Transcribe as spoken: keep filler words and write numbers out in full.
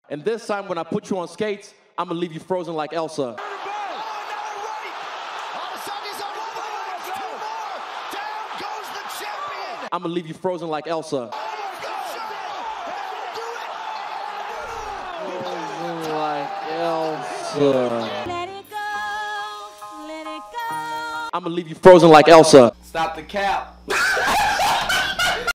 And this time when I put you on skates, I'm gonna leave you frozen like Elsa. I'm gonna leave you frozen like Elsa. Frozen like Elsa. Let it go, let it go. I'm gonna leave you frozen like Elsa. Stop the cap.